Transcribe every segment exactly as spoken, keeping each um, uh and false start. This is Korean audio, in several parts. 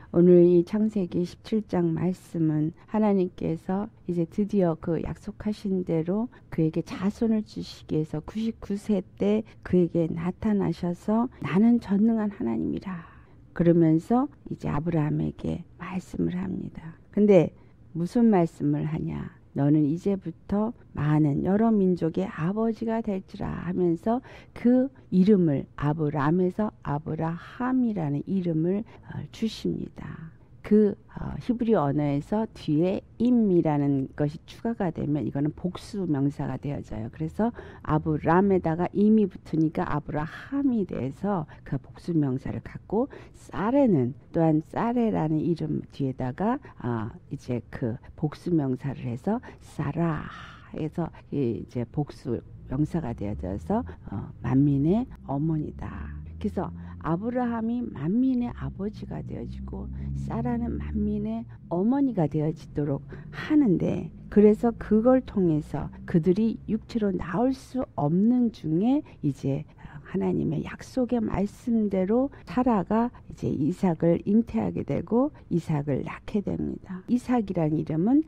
오늘 이 창세기 십칠 장 말씀은 하나님께서 이제 드디어 그 약속하신 대로 그에게 자손을 주시기 위해서 구십구 세 때 그에게 나타나셔서 나는 전능한 하나님이라 그러면서 이제 아브라함에게 말씀을 합니다. 근데 무슨 말씀을 하냐? 너는 이제부터 많은 여러 민족의 아버지가 될지라 하면서 그 이름을 아브람에서 아브라함이라는 이름을 주십니다. 그 히브리 언어에서 뒤에 임이라는 것이 추가가 되면 이거는 복수 명사가 되어져요. 그래서 아브람에다가 임이 붙으니까 아브라함이 돼서 그 복수 명사를 갖고, 사레는 또한 사레라는 이름 뒤에다가 아 이제 그 복수 명사를 해서 사라 해서 이제 복수 명사가 되어져서 어, 만민의 어머니다. 그래서 아브라함이 만민의 아버지가 되어지고 사라는 만민의 어머니가 되어지도록 하는데, 그래서 그걸 통해서 그들이 육체로 나올 수 없는 중에 이제 하나님의 약속의 말씀대로 사라가 이제 이삭을 잉태하게 되고 이삭을 낳게 됩니다. 이삭이라는 이름은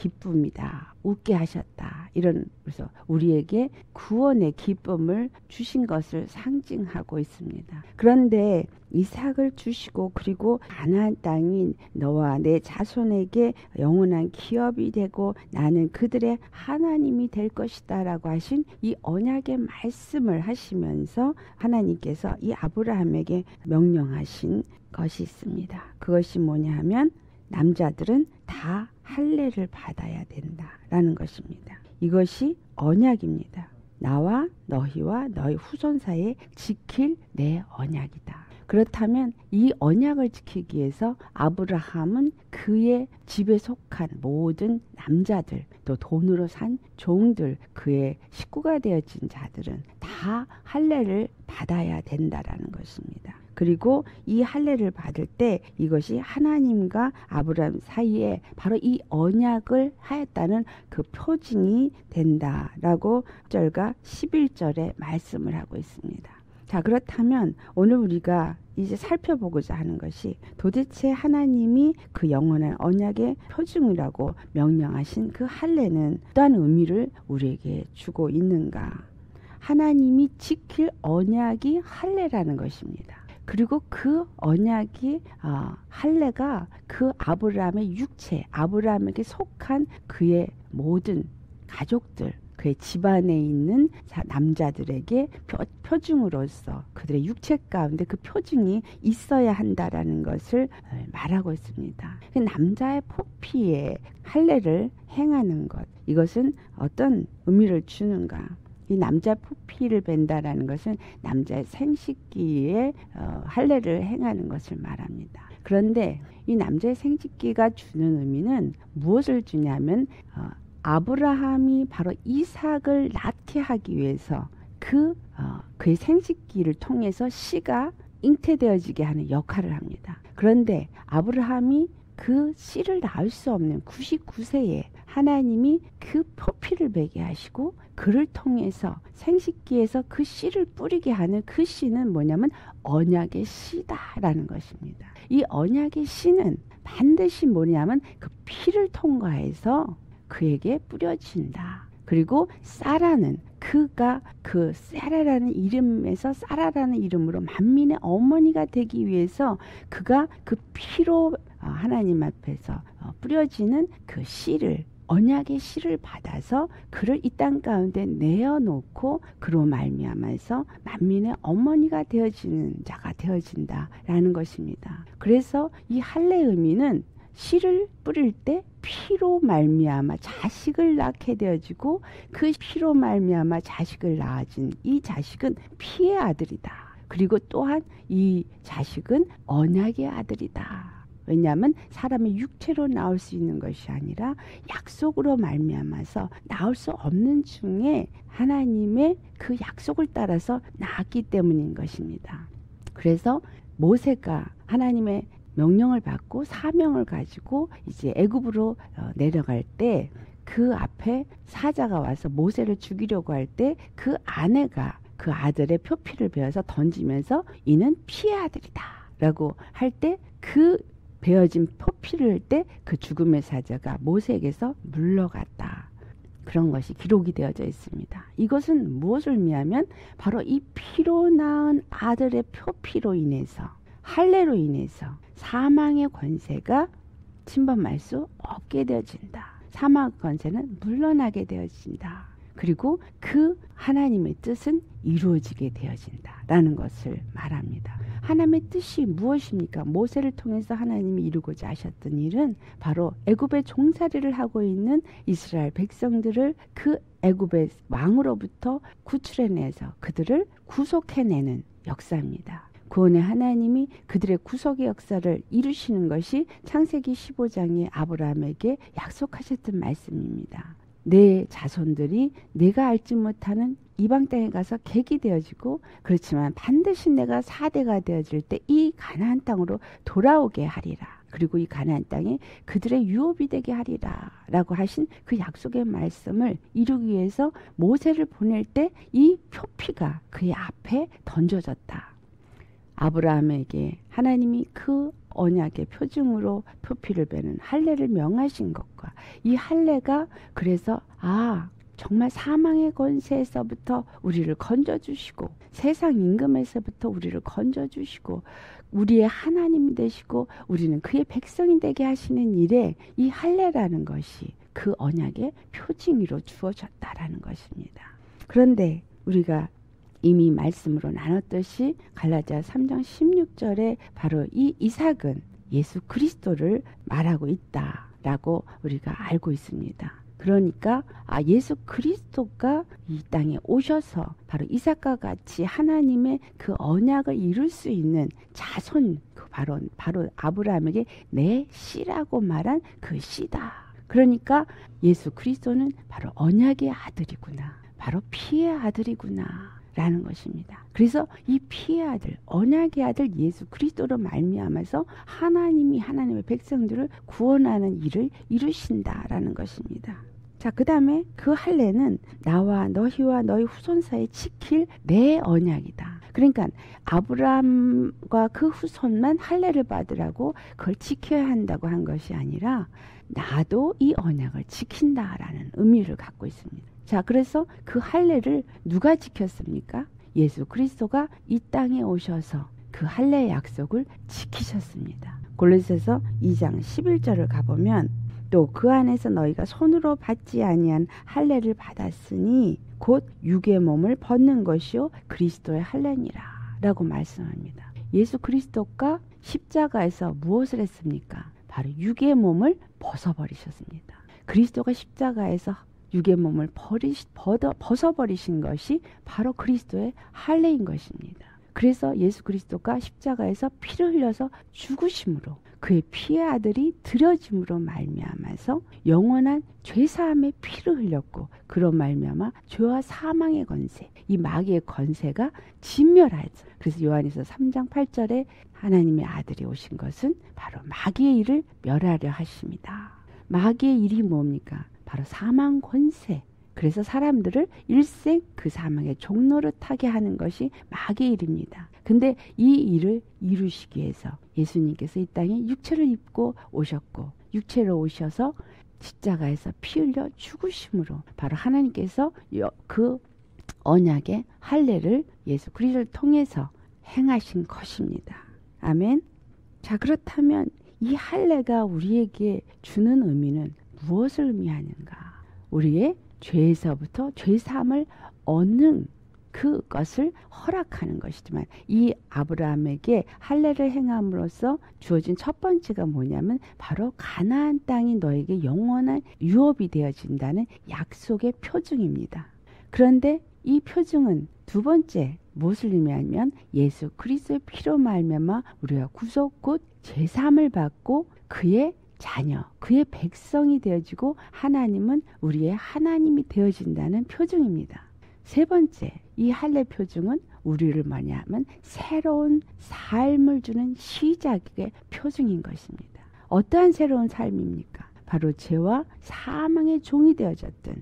기쁨이다, 웃게 하셨다, 이런, 그래서 우리에게 구원의 기쁨을 주신 것을 상징하고 있습니다. 그런데 이삭을 주시고 그리고 가나안 땅인 너와 내 자손에게 영원한 기업이 되고 나는 그들의 하나님이 될 것이다 라고 하신 이 언약의 말씀을 하시면서 하나님께서 이 아브라함에게 명령하신 것이 있습니다. 그것이 뭐냐 하면 남자들은 다 할례를 받아야 된다라는 것입니다. 이것이 언약입니다. 나와 너희와 너희 후손 사이에 지킬 내 언약이다. 그렇다면 이 언약을 지키기 위해서 아브라함은 그의 집에 속한 모든 남자들, 또 돈으로 산 종들, 그의 식구가 되어진 자들은 다 할례를 받아야 된다라는 것입니다. 그리고 이 할례를 받을 때 이것이 하나님과 아브라함 사이에 바로 이 언약을 하였다는 그 표징이 된다라고 십 절과 십일 절에 말씀을 하고 있습니다. 자, 그렇다면 오늘 우리가 이제 살펴보고자 하는 것이 도대체 하나님이 그 영원한 언약의 표징이라고 명령하신 그 할례는 어떠한 의미를 우리에게 주고 있는가? 하나님이 지킬 언약이 할례라는 것입니다. 그리고 그 언약이 어, 할례가 그 아브라함의 육체, 아브라함에게 속한 그의 모든 가족들, 그의 집안에 있는 남자들에게 표, 표징으로서 그들의 육체 가운데 그 표징이 있어야 한다라는 것을 말하고 있습니다. 남자의 포피에 할례를 행하는 것, 이것은 어떤 의미를 주는가? 이 남자 포피를 벤다라는 것은 남자의 생식기에 어, 할례를 행하는 것을 말합니다. 그런데 이 남자의 생식기가 주는 의미는 무엇을 주냐면 어, 아브라함이 바로 이삭을 낳게 하기 위해서 그 어, 그의 생식기를 통해서 씨가 잉태되어지게 하는 역할을 합니다. 그런데 아브라함이 그 씨를 낳을 수 없는 구십구 세에 하나님이 그 포피를 베게 하시고 그를 통해서 생식기에서 그 씨를 뿌리게 하는 그 씨는 뭐냐면 언약의 씨다라는 것입니다. 이 언약의 씨는 반드시 뭐냐면 그 피를 통과해서 그에게 뿌려진다. 그리고 사라는 그가 그 사라라는 이름에서 사라라는 이름으로 만민의 어머니가 되기 위해서 그가 그 피로 하나님 앞에서 뿌려지는 그 씨를, 언약의 씨를 받아서 그를 이 땅 가운데 내어놓고 그로 말미암아서 만민의 어머니가 되어지는 자가 되어진다라는 것입니다. 그래서 이 할례의 의미는 씨를 뿌릴 때 피로 말미암아 자식을 낳게 되어지고 그 피로 말미암아 자식을 낳아진 이 자식은 피의 아들이다. 그리고 또한 이 자식은 언약의 아들이다. 왜냐하면 사람이 육체로 나올 수 있는 것이 아니라 약속으로 말미암아서 나올 수 없는 중에 하나님의 그 약속을 따라서 낳았기 때문인 것입니다. 그래서 모세가 하나님의 명령을 받고 사명을 가지고 이제 애굽으로 내려갈 때 그 앞에 사자가 와서 모세를 죽이려고 할 때 그 아내가 그 아들의 표피를 베어서 던지면서 이는 피의 아들이다 라고 할 때 그 되어진 표피를 때 그 죽음의 사자가 모세에게서 물러갔다. 그런 것이 기록이 되어져 있습니다. 이것은 무엇을 의미하면 바로 이 피로 낳은 아들의 표피로 인해서, 할례로 인해서 사망의 권세가 침범할 수 없게 되어진다. 사망의 권세는 물러나게 되어진다. 그리고 그 하나님의 뜻은 이루어지게 되어진다 라는 것을 말합니다. 하나님의 뜻이 무엇입니까? 모세를 통해서 하나님이 이루고자 하셨던 일은 바로 애굽의 종살이를 하고 있는 이스라엘 백성들을 그 애굽의 왕으로부터 구출해내서 그들을 구속해내는 역사입니다. 구원의 하나님이 그들의 구속의 역사를 이루시는 것이 창세기 십오 장에 아브라함에게 약속하셨던 말씀입니다. 내 자손들이 내가 알지 못하는 이방 땅에 가서 객이 되어지고, 그렇지만 반드시 내가 사대가 되어질 때 이 가나안 땅으로 돌아오게 하리라. 그리고 이 가나안 땅에 그들의 유업이 되게 하리라 라고 하신 그 약속의 말씀을 이루기 위해서 모세를 보낼 때 이 표피가 그의 앞에 던져졌다. 아브라함에게 하나님이 그 언약의 표징으로 표피를 베는 할례를 명하신 것과 이 할례가 그래서 아 정말 사망의 권세에서부터 우리를 건져주시고 세상 임금에서부터 우리를 건져주시고 우리의 하나님이 되시고 우리는 그의 백성이 되게 하시는 일에 이 할례라는 것이 그 언약의 표징으로 주어졌다라는 것입니다. 그런데 우리가 이미 말씀으로 나눴듯이 갈라디아 삼 장 십육 절에 바로 이 이삭은 예수 그리스도를 말하고 있다라고 우리가 알고 있습니다. 그러니까 아 예수 그리스도가 이 땅에 오셔서 바로 이삭과 같이 하나님의 그 언약을 이룰 수 있는 자손, 그 바로 바로 아브라함에게 내 씨라고 말한 그 씨다. 그러니까 예수 그리스도는 바로 언약의 아들이구나, 바로 피의 아들이구나 라는 것입니다. 그래서 이 피의 아들, 언약의 아들 예수 그리스도로 말미암아서 하나님이 하나님의 백성들을 구원하는 일을 이루신다라는 것입니다. 자, 그 다음에 그 할례는 나와 너희와 너희 후손 사이에 지킬 내 언약이다. 그러니까 아브라함과 그 후손만 할례를 받으라고 그걸 지켜야 한다고 한 것이 아니라 나도 이 언약을 지킨다라는 의미를 갖고 있습니다. 자, 그래서 그 할례를 누가 지켰습니까? 예수 그리스도가 이 땅에 오셔서 그 할례의 약속을 지키셨습니다. 골로새서 이 장 십일 절을 가보면 또 그 안에서 너희가 손으로 받지 아니한 할례를 받았으니 곧 육의 몸을 벗는 것이요 그리스도의 할례니라 라고 말씀합니다. 예수 그리스도가 십자가에서 무엇을 했습니까? 바로 육의 몸을 벗어버리셨습니다. 그리스도가 십자가에서 육의 몸을 버리, 벗어, 벗어버리신 것이 바로 그리스도의 할례인 것입니다. 그래서 예수 그리스도가 십자가에서 피를 흘려서 죽으심으로 그의 피의 아들이 드려짐으로 말미암아서 영원한 죄사함의 피를 흘렸고 그런 말미암아 죄와 사망의 권세, 이 마귀의 권세가 진멸하였어. 그래서 요한일서 삼 장 팔 절에 하나님의 아들이 오신 것은 바로 마귀의 일을 멸하려 하십니다. 마귀의 일이 뭡니까? 바로 사망 권세. 그래서 사람들을 일생 그 사망의 종로를 타게 하는 것이 마귀의 일입니다. 근데 이 일을 이루시기 위해서 예수님께서 이 땅에 육체를 입고 오셨고 육체로 오셔서 십자가에서 피 흘려 죽으심으로 바로 하나님께서 그 언약의 할례를 예수 그리스도를 통해서 행하신 것입니다. 아멘. 자, 그렇다면 이 할례가 우리에게 주는 의미는 무엇을 의미하는가? 우리의 죄에서부터 죄사함을 얻는 그것을 허락하는 것이지만 이 아브라함에게 할례를 행함으로써 주어진 첫 번째가 뭐냐면 바로 가나안 땅이 너에게 영원한 유업이 되어진다는 약속의 표징입니다. 그런데 이 표징은 두 번째 무엇을 의미하면 예수 그리스도의 피로 말미암아 우리가 구속 곧 제사함을 받고 그의 자녀, 그의 백성이 되어지고 하나님은 우리의 하나님이 되어진다는 표징입니다. 세 번째, 이 할례 표징은 우리를 뭐냐면 새로운 삶을 주는 시작의 표징인 것입니다. 어떠한 새로운 삶입니까? 바로 죄와 사망의 종이 되어졌던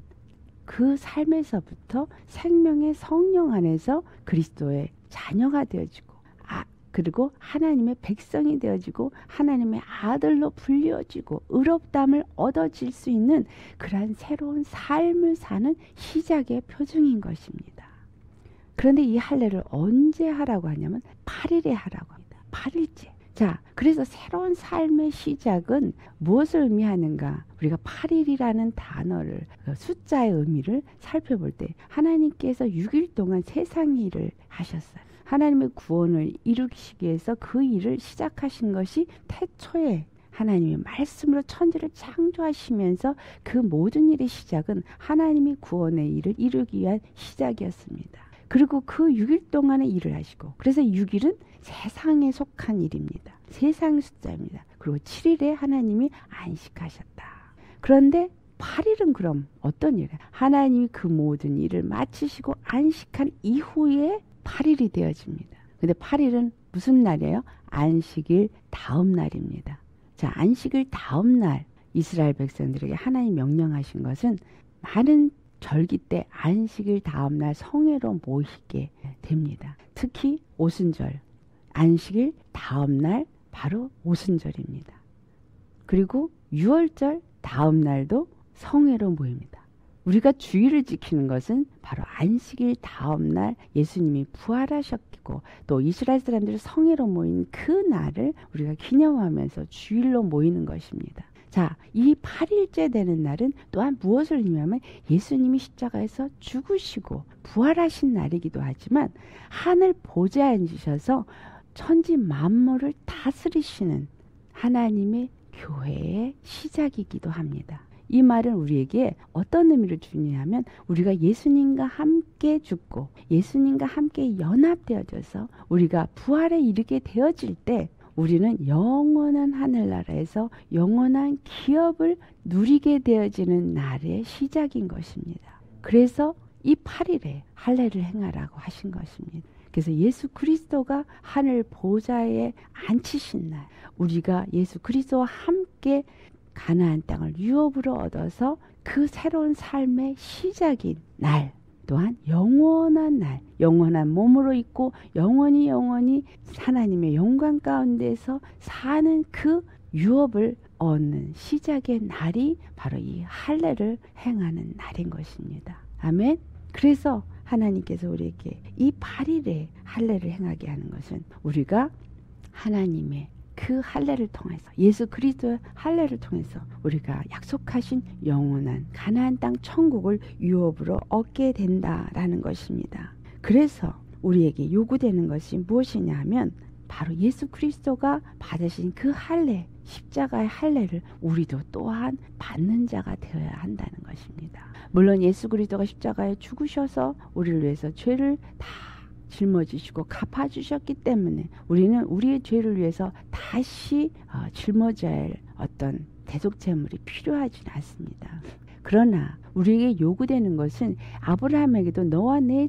그 삶에서부터 생명의 성령 안에서 그리스도의 자녀가 되어지고 아, 그리고 하나님의 백성이 되어지고 하나님의 아들로 불려지고 의롭다함을 얻어질 수 있는 그러한 새로운 삶을 사는 시작의 표징인 것입니다. 그런데 이 할례를 언제 하라고 하냐면 팔 일에 하라고 합니다. 팔 일째. 자, 그래서 새로운 삶의 시작은 무엇을 의미하는가? 우리가 팔 일이라는 단어를, 숫자의 의미를 살펴볼 때 하나님께서 육 일 동안 세상 일을 하셨어요. 하나님의 구원을 이루시기 위해서 그 일을 시작하신 것이 태초에 하나님의 말씀으로 천지를 창조하시면서 그 모든 일의 시작은 하나님이 구원의 일을 이루기 위한 시작이었습니다. 그리고 그 육 일 동안의 일을 하시고, 그래서 육 일은 세상에 속한 일입니다. 세상 숫자입니다. 그리고 칠 일에 하나님이 안식하셨다. 그런데 팔 일은 그럼 어떤 일이에요? 하나님이 그 모든 일을 마치시고 안식한 이후에 팔 일이 되어집니다. 근데 팔 일은 무슨 날이에요? 안식일 다음 날입니다. 자, 안식일 다음 날 이스라엘 백성들에게 하나님 명령하신 것은 많은 절기 때 안식일 다음 날 성회로 모이게 됩니다. 특히 오순절, 안식일 다음 날 바로 오순절입니다. 그리고 유월절 다음 날도 성회로 모입니다. 우리가 주일을 지키는 것은 바로 안식일 다음 날 예수님이 부활하셨고 또 이스라엘 사람들이 성회로 모인 그 날을 우리가 기념하면서 주일로 모이는 것입니다. 자, 이 팔 일째 되는 날은 또한 무엇을 의미하면 예수님이 십자가에서 죽으시고 부활하신 날이기도 하지만 하늘 보좌에 앉으셔서 천지 만물을 다스리시는 하나님의 교회의 시작이기도 합니다. 이 말은 우리에게 어떤 의미를 주냐면 우리가 예수님과 함께 죽고 예수님과 함께 연합되어져서 우리가 부활에 이르게 되어질 때 우리는 영원한 하늘나라에서 영원한 기업을 누리게 되어지는 날의 시작인 것입니다. 그래서 이 팔 일에 할례를 행하라고 하신 것입니다. 그래서 예수 그리스도가 하늘 보좌에 앉히신 날, 우리가 예수 그리스도와 함께 가나안 땅을 유업으로 얻어서 그 새로운 삶의 시작인 날, 또한 영원한 날, 영원한 몸으로 있고 영원히 영원히 하나님의 영광 가운데서 사는 그 유업을 얻는 시작의 날이 바로 이 할례를 행하는 날인 것입니다. 아멘. 그래서 하나님께서 우리에게 이 팔 일에 할례를 행하게 하는 것은 우리가 하나님의 그 할례를 통해서 예수 그리스도의 할례를 통해서 우리가 약속하신 영원한 가나안 땅 천국을 유업으로 얻게 된다라는 것입니다. 그래서 우리에게 요구되는 것이 무엇이냐 하면 바로 예수 그리스도가 받으신 그 할례, 십자가의 할례를 우리도 또한 받는 자가 되어야 한다는 것입니다. 물론 예수 그리스도가 십자가에 죽으셔서 우리를 위해서 죄를 다 짊어지시고 갚아주셨기 때문에 우리는 우리의 죄를 위해서 다시 어, 짊어져야 할 어떤 대속제물이 필요하지는 않습니다. 그러나 우리에게 요구되는 것은 아브라함에게도 너와 내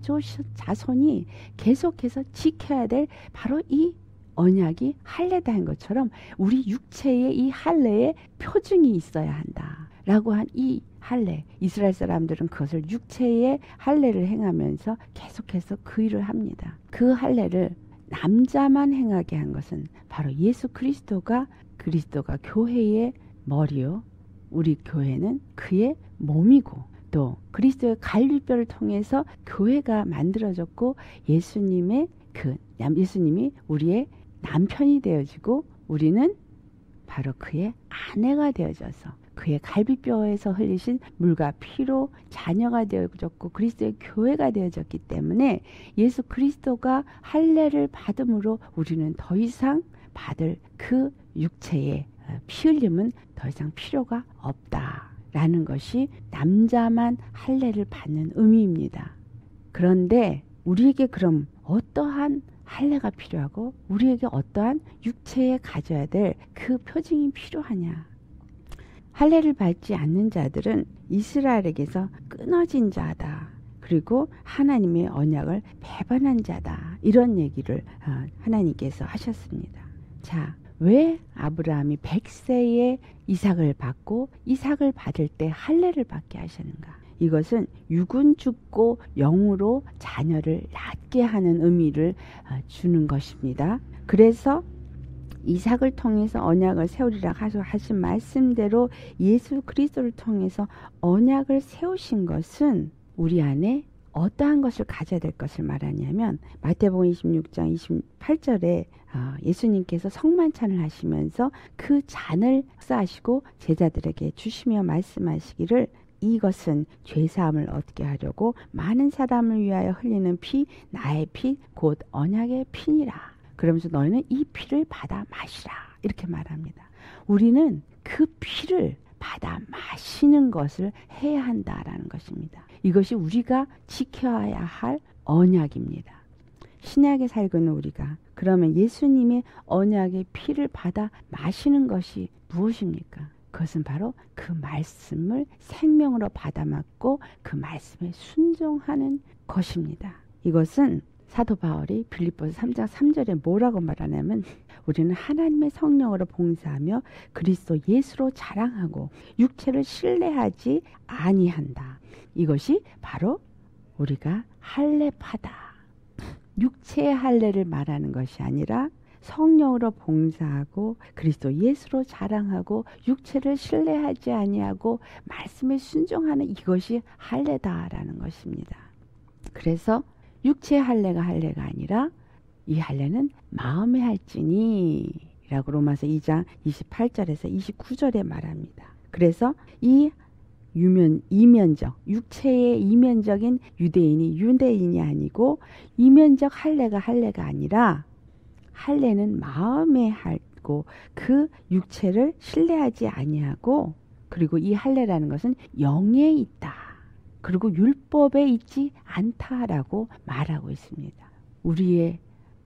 자손이 계속해서 지켜야 될 바로 이 언약이 할례다 한 것처럼 우리 육체에 이 할례의 표징이 있어야 한다 라고 한 이 할례, 이스라엘 사람들은 그것을 육체의 할례를 행하면서 계속해서 그 일을 합니다. 그 할례를 남자만 행하게 한 것은 바로 예수 그리스도가 그리스도가 교회의 머리요, 우리 교회는 그의 몸이고 또 그리스도의 갈비뼈를 통해서 교회가 만들어졌고 예수님의 그 예수님이 우리의 남편이 되어지고 우리는 바로 그의 아내가 되어져서 그의 갈비뼈에서 흘리신 물과 피로 자녀가 되어졌고 그리스도의 교회가 되어졌기 때문에 예수 그리스도가 할례를 받음으로 우리는 더 이상 받을 그 육체의 피 흘림은 더 이상 필요가 없다라는 것이 남자만 할례를 받는 의미입니다. 그런데 우리에게 그럼 어떠한 할례가 필요하고 우리에게 어떠한 육체에 가져야 될 그 표징이 필요하냐? 할례를 받지 않는 자들은 이스라엘에게서 끊어진 자다. 그리고 하나님의 언약을 배반한 자다. 이런 얘기를 하나님께서 하셨습니다. 자, 왜 아브라함이 백 세에 이삭을 받고 이삭을 받을 때 할례를 받게 하셨는가? 이것은 육은 죽고 영으로 자녀를 낳게 하는 의미를 주는 것입니다. 그래서 이삭을 통해서 언약을 세우리라 하신 말씀대로 예수 그리스도를 통해서 언약을 세우신 것은 우리 안에 어떠한 것을 가져야 될 것을 말하냐면 마태복음 이십육 장 이십팔 절에 예수님께서 성만찬을 하시면서 그 잔을 역사하시고 제자들에게 주시며 말씀하시기를 이것은 죄사함을 얻게 하려고 많은 사람을 위하여 흘리는 피 나의 피 곧 언약의 피니라. 그러면서 너희는 이 피를 받아 마시라 이렇게 말합니다. 우리는 그 피를 받아 마시는 것을 해야 한다라는 것입니다. 이것이 우리가 지켜야 할 언약입니다. 신약에 살고 있는 우리가 그러면 예수님의 언약의 피를 받아 마시는 것이 무엇입니까? 그것은 바로 그 말씀을 생명으로 받아 맞고 그 말씀에 순종하는 것입니다. 이것은 사도 바울이 빌립보서 삼 장 삼 절에 뭐라고 말하냐면 우리는 하나님의 성령으로 봉사하며 그리스도 예수로 자랑하고 육체를 신뢰하지 아니한다. 이것이 바로 우리가 할례파다. 육체의 할례를 말하는 것이 아니라 성령으로 봉사하고 그리스도 예수로 자랑하고 육체를 신뢰하지 아니하고 말씀에 순종하는 이것이 할례다라는 것입니다. 그래서 육체의 할례가 할례가 아니라 이 할례는 마음의 할지니 라고 로마서 이 장 이십팔 절에서 이십구 절에 말합니다. 그래서 이 유면, 이면적, 육체의 이면적인 유대인이 유대인이 아니고 이면적 할례가 할례가 아니라 할례는 마음에 할고 그 육체를 신뢰하지 아니하고 그리고 이 할례라는 것은 영에 있다. 그리고 율법에 있지 않다라고 말하고 있습니다. 우리의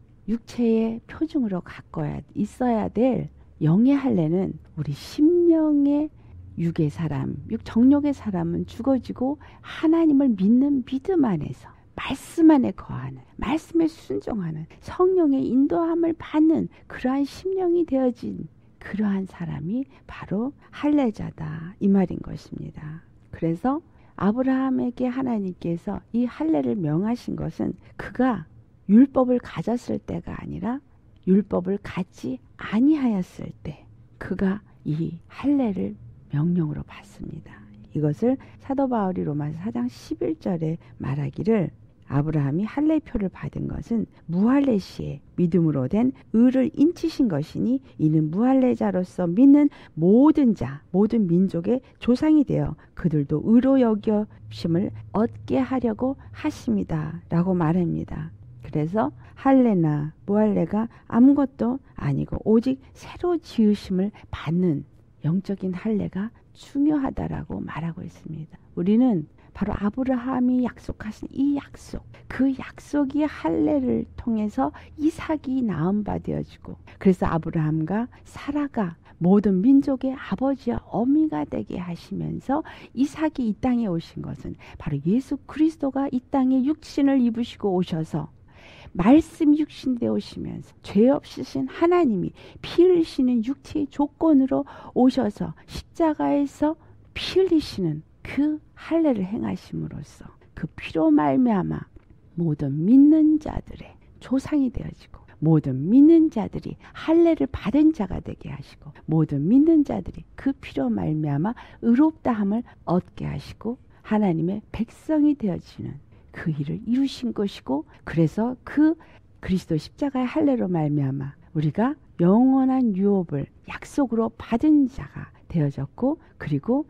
육체의 표징으로 갖고야 있어야 될 영의 할례는 우리 심령의 육의 사람, 육 정욕의 사람은 죽어지고 하나님을 믿는 믿음 안에서 말씀 안에 거하는, 말씀에 순종하는 성령의 인도함을 받는 그러한 심령이 되어진 그러한 사람이 바로 할례자다 이 말인 것입니다. 그래서 아브라함에게 하나님께서 이 할례를 명하신 것은 그가 율법을 가졌을 때가 아니라 율법을 갖지 아니하였을 때 그가 이 할례를 명령으로 받습니다. 이것을 사도 바울이 로마서 사 장 십일 절에 말하기를 아브라함이 할례표를 받은 것은 무할례 시에 믿음으로 된 의를 인치신 것이니 이는 무할례자로서 믿는 모든 자 모든 민족의 조상이 되어 그들도 의로 여겨심을 얻게 하려고 하십니다 라고 말합니다. 그래서 할례나 무할례가 아무것도 아니고 오직 새로 지으심을 받는 영적인 할례가 중요하다라고 말하고 있습니다. 우리는 바로 아브라함이 약속하신 이 약속, 그 약속이 할례를 통해서 이삭이 낳은 바 되어지고 그래서 아브라함과 사라가 모든 민족의 아버지와 어미가 되게 하시면서 이삭이 이 땅에 오신 것은 바로 예수 그리스도가 이 땅에 육신을 입으시고 오셔서 말씀 육신 되오시면서 죄 없으신 하나님이 피 흘리시는 육체의 조건으로 오셔서 십자가에서 피 흘리시는 그 할례를 행하심으로써 그 피로 말미암아 모든 믿는 자들의 조상이 되어지고 모든 믿는 자들이 할례를 받은 자가 되게 하시고 모든 믿는 자들이 그 피로 말미암아 의롭다함을 얻게 하시고 하나님의 백성이 되어지는 그 일을 이루신 것이고 그래서 그 그리스도 십자가의 할례로 말미암아 우리가 영원한 유업을 약속으로 받은 자가 되어졌고 그리고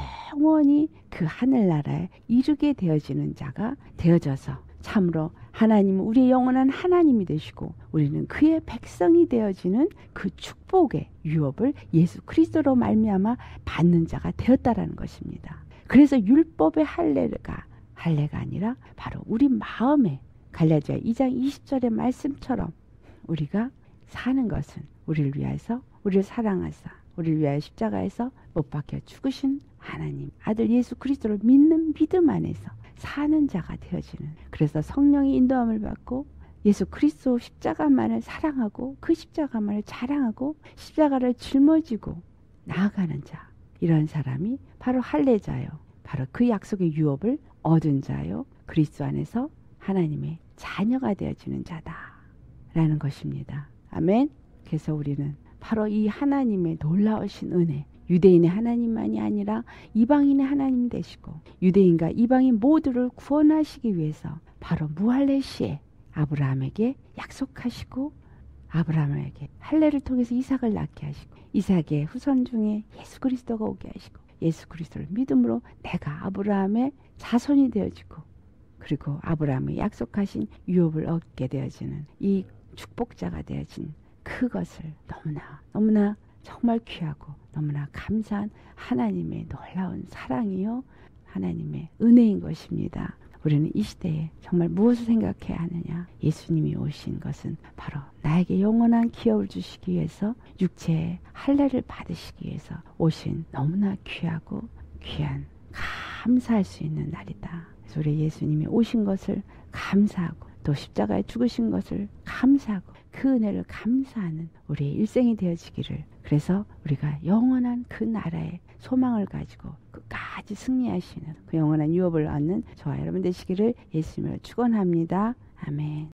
영원히 그 하늘나라에 이르게 되어지는 자가 되어져서 참으로 하나님은 우리의 영원한 하나님이 되시고 우리는 그의 백성이 되어지는 그 축복의 유업을 예수 그리스도로 말미암아 받는 자가 되었다라는 것입니다. 그래서 율법의 할례가 할례가 아니라 바로 우리 마음에 갈라디아 이 장 이십 절의 말씀처럼 우리가 사는 것은 우리를 위해서 우리를 사랑하사 우리를 위하여 십자가에서 못 박혀 죽으신 하나님 아들 예수 그리스도를 믿는 믿음 안에서 사는 자가 되어지는 그래서 성령의 인도함을 받고 예수 그리스도 십자가만을 사랑하고 그 십자가만을 자랑하고 십자가를 짊어지고 나아가는 자 이런 사람이 바로 할례자요 바로 그 약속의 유업을 얻은 자요 그리스도 안에서 하나님의 자녀가 되어지는 자다 라는 것입니다. 아멘. 그래서 우리는 바로 이 하나님의 놀라우신 은혜, 유대인의 하나님만이 아니라 이방인의 하나님 되시고 유대인과 이방인 모두를 구원하시기 위해서 바로 무할례 시에 아브라함에게 약속하시고 아브라함에게 할례를 통해서 이삭을 낳게 하시고 이삭의 후손 중에 예수 그리스도가 오게 하시고 예수 그리스도를 믿음으로 내가 아브라함의 자손이 되어지고 그리고 아브라함이 약속하신 유업을 얻게 되어지는 이 축복자가 되어진 그것을 너무나 너무나 정말 귀하고 너무나 감사한 하나님의 놀라운 사랑이요 하나님의 은혜인 것입니다. 우리는 이 시대에 정말 무엇을 생각해야 하느냐? 예수님이 오신 것은 바로 나에게 영원한 기업을 주시기 위해서 육체의 할례를 받으시기 위해서 오신 너무나 귀하고 귀한 감사할 수 있는 날이다. 그래서 우리 예수님이 오신 것을 감사하고 또 십자가에 죽으신 것을 감사하고 그 은혜를 감사하는 우리의 일생이 되어지기를, 그래서 우리가 영원한 그 나라의 소망을 가지고 끝까지 승리하시는 그 영원한 유업을 얻는 저와 여러분 되시기를 예수님으로 축원합니다. 아멘.